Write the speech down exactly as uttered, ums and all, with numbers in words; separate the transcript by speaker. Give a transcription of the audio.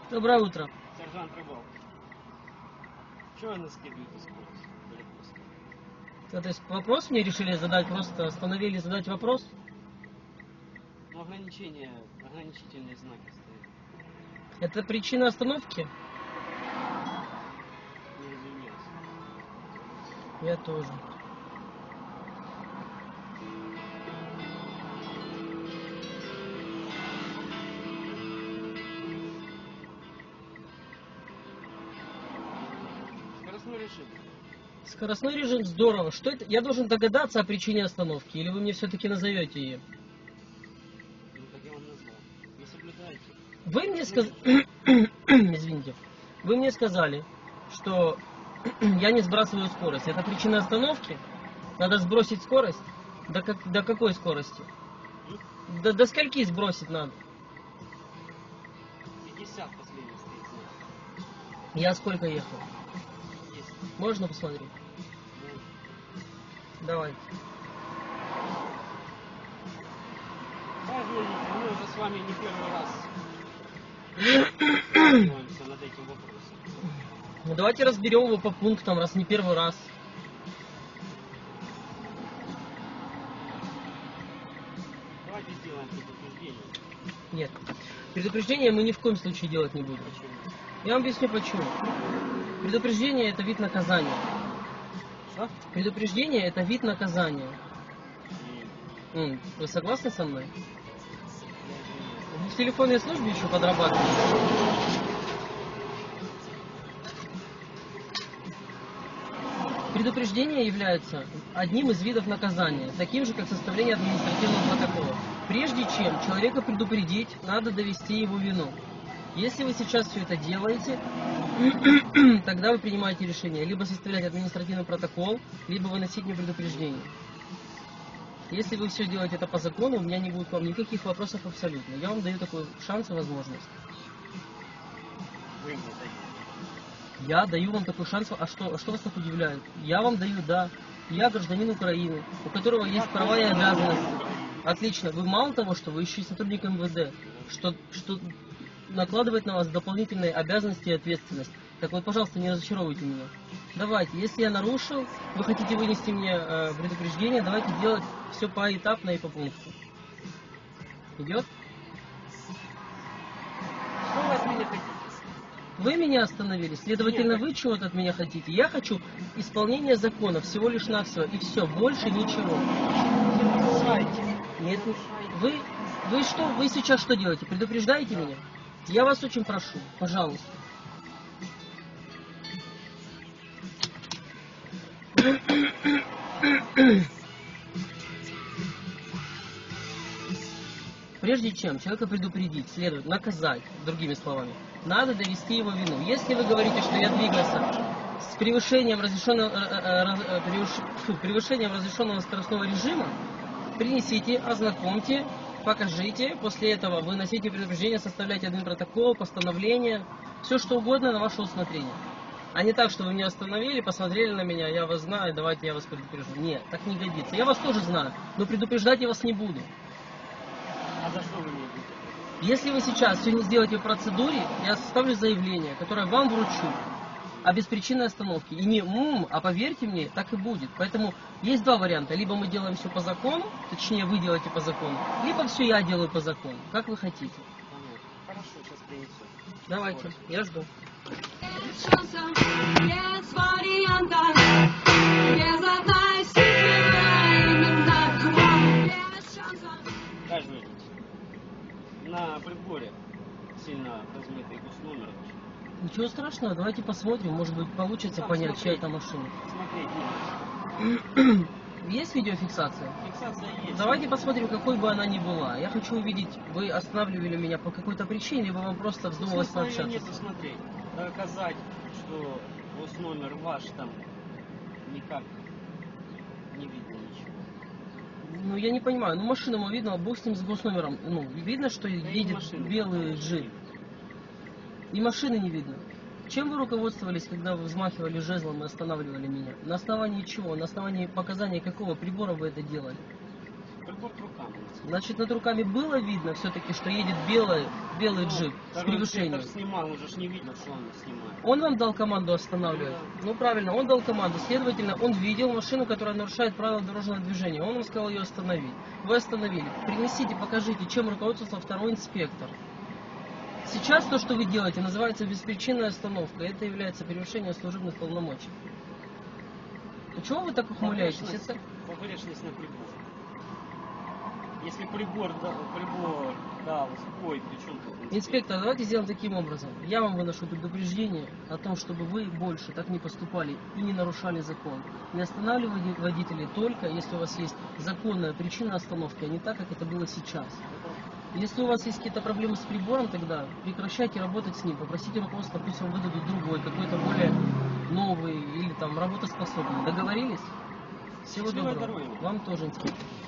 Speaker 1: Доброе утро.
Speaker 2: Сержант Рыбалка. Чего вы наскидываете скорость? Перекрестка?
Speaker 1: То есть вопрос мне решили задать, просто остановили задать вопрос?
Speaker 2: Ну, ограничение, ограничительные знаки стоят.
Speaker 1: Это причина остановки?
Speaker 2: Не разумелось.
Speaker 1: Я тоже.
Speaker 2: Скоростной режим.
Speaker 1: Скоростной режим здорово. Что это? Я должен догадаться о причине остановки, или вы мне все-таки назовете ее?
Speaker 2: Ну, как я вам назвал. Вы соблюдаете.
Speaker 1: Вы мне сказали... Извините. Вы мне сказали, что я не сбрасываю скорость. Это причина остановки? Надо сбросить скорость? До, как... До какой скорости? До, до скольки сбросить надо?
Speaker 2: пятьдесят последний стоит знак.
Speaker 1: Я сколько ехал?
Speaker 2: Есть.
Speaker 1: Можно посмотреть?
Speaker 2: Ну,
Speaker 1: Давайте.
Speaker 2: Каждый водитель, мы уже с вами не первый раз сталкиваемся над этим вопросом.
Speaker 1: Ну, давайте разберем его по пунктам, раз не первый раз.
Speaker 2: Давайте сделаем предупреждение.
Speaker 1: Нет. Предупреждение мы ни в коем случае делать не будем.
Speaker 2: Почему?
Speaker 1: Я вам объясню почему. Предупреждение это вид наказания.
Speaker 2: Что?
Speaker 1: Предупреждение это вид наказания.
Speaker 2: М,
Speaker 1: М, Вы согласны со мной?
Speaker 2: я извиняюсь.
Speaker 1: Вы в телефонной службе еще подрабатываете? Предупреждение является одним из видов наказания, таким же, как составление административного протокола. Прежде чем человека предупредить, надо довести его вину. Если вы сейчас все это делаете, тогда вы принимаете решение либо составлять административный протокол, либо выносить мне предупреждение. Если вы все делаете это по закону, у меня не будет к вам никаких вопросов абсолютно. Я вам даю такой шанс и возможность.
Speaker 2: Вы мне даете.
Speaker 1: Я даю вам такой шанс. А что, а что вас так удивляет? Я вам даю, да. Я гражданин Украины, у которого есть права и обязанности. Отлично. Вы мало того, что вы еще и сотрудник эм вэ дэ, что, что накладывает на вас дополнительные обязанности и ответственность. Так вот, пожалуйста, не разочаровывайте меня. Давайте, если я нарушил, вы хотите вынести мне э, предупреждение, давайте делать все поэтапно и по пункту. Идет?
Speaker 2: Что вы от меня хотите?
Speaker 1: Вы меня остановили, следовательно,
Speaker 2: Нет,
Speaker 1: вы чего-то от меня хотите. Я хочу исполнения закона, всего лишь навсего, и все, больше ничего.
Speaker 2: Нарушайте.
Speaker 1: Нет, вы, вы что, вы сейчас что делаете? Предупреждаете меня? Я вас очень прошу, пожалуйста. Прежде чем человека предупредить, следует наказать, другими словами, надо довести его вину. Если вы говорите, что я двигался с превышением разрешенного, э, э, э, превыш- фу, превышением разрешенного скоростного режима, принесите, ознакомьте, покажите, после этого выносите предупреждение, составляйте один протокол, постановление, все что угодно на ваше усмотрение. А не так, что вы меня остановили, посмотрели на меня, я вас знаю, давайте я вас предупрежу. Нет, так не годится. Я вас тоже знаю, но предупреждать я вас не буду.
Speaker 2: А за что вы мне будете?
Speaker 1: Если вы сейчас все не сделаете в процедуре, я составлю заявление, которое вам вручу о беспричинной остановке. И не м, а поверьте мне, так и будет. Поэтому есть два варианта. Либо мы делаем все по закону, точнее вы делаете по закону, либо все я делаю по закону, как вы хотите.
Speaker 2: Понятно. Хорошо, сейчас принесу.
Speaker 1: Давайте, я жду.
Speaker 3: Без вариантов, без одной силы, именно к вам, без шансов.
Speaker 2: Каждый водитель. На приборе сильно размытый госномер.
Speaker 1: Ничего страшного, давайте посмотрим, может быть получится
Speaker 2: Сам
Speaker 1: понять,
Speaker 2: смотри.
Speaker 1: чья это машина.
Speaker 2: Смотреть не надо.
Speaker 1: Есть видеофиксация?
Speaker 2: Фиксация есть.
Speaker 1: Давайте посмотрим, какой бы она ни была. Я хочу увидеть, вы останавливали меня по какой-то причине, либо вам просто вздумалось
Speaker 2: Смысла ее
Speaker 1: пообщаться.
Speaker 2: нету смотреть. Доказать, что госномер ваш там никак не видно ничего.
Speaker 1: Ну, я не понимаю, ну машину ему видно, бог с ним с госномером. Ну, видно, что
Speaker 2: Да и
Speaker 1: едет
Speaker 2: машину.
Speaker 1: белый джип. И машины не видно. Чем вы руководствовались, когда вы взмахивали жезлом и останавливали меня? На основании чего? На основании показаний какого прибора вы это делали?
Speaker 2: Прибор к рукам.
Speaker 1: Значит, над руками было видно все-таки, что едет белый, белый джип с
Speaker 2: Второй
Speaker 1: превышением.
Speaker 2: инспектор снимал, уже ж не видно, что он снимает.
Speaker 1: Он вам дал команду останавливать? Ну правильно, он дал команду. Следовательно, он видел машину, которая нарушает правила дорожного движения. Он вам сказал ее остановить. Вы остановили. Принесите, покажите, чем руководствовался второй инспектор. Сейчас то, что вы делаете, называется беспричинная остановка. Это является превышением служебных полномочий. Почему вы так ухмыляетесь?
Speaker 2: Погрешность,
Speaker 1: Это...
Speaker 2: погрешность на прибор. Если прибор, да, прибор дал сбой, причем тут инспектор?
Speaker 1: Инспектор, давайте сделаем таким образом. Я вам выношу предупреждение о том, чтобы вы больше так не поступали и не нарушали закон. Не останавливайте водителей только, если у вас есть законная причина остановки, а не так, как это было сейчас. Если у вас есть какие-то проблемы с прибором, тогда прекращайте работать с ним, попросите руководство, пусть вам выдадут другой, какой-то более новый или там работоспособный. Договорились? Всего
Speaker 2: Счастливой
Speaker 1: доброго.
Speaker 2: дороги.
Speaker 1: Вам тоже, инспектор.